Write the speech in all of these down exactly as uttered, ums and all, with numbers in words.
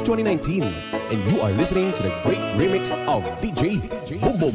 twenty nineteen, and you are listening to the great remix of D J BOMBOM.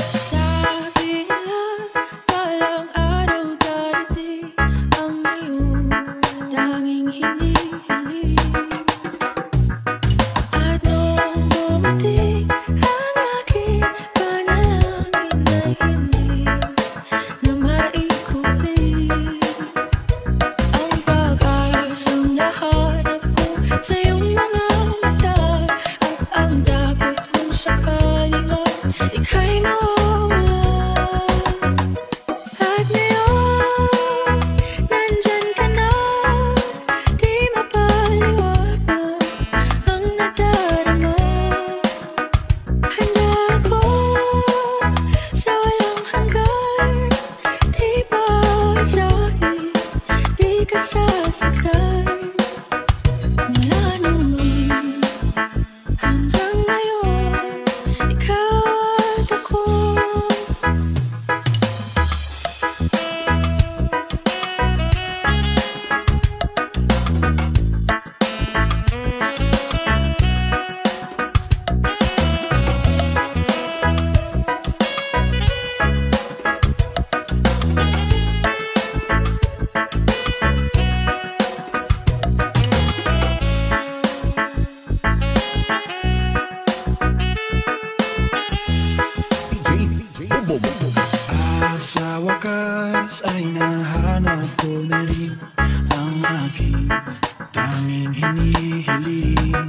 At sa wakas ay nahanap ko na rin ang aking tanging hinihiling.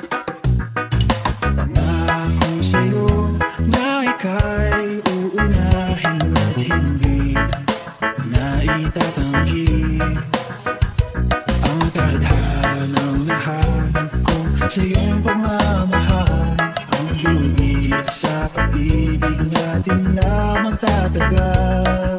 Pangako sa'yo na ika'y uunahin at hindi na itatanggi. Ang tadhanang nahanap ko sa iyong pagmamahal, ang lumilit sa pag-ibig natin na magtatagal.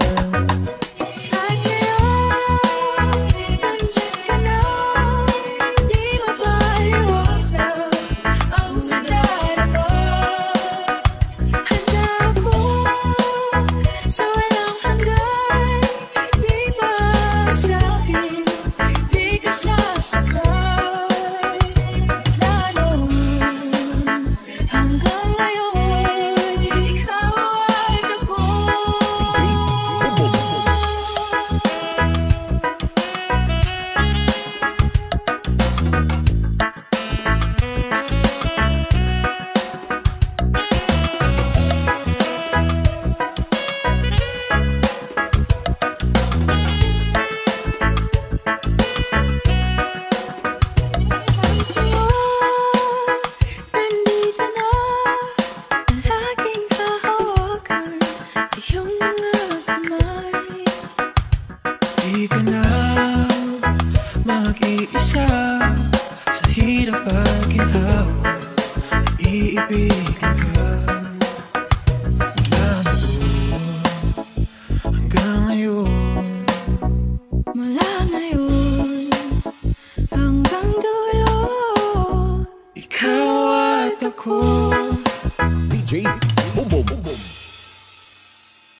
Di ka na mag-iisa sa hirap at ginhawa. Iibig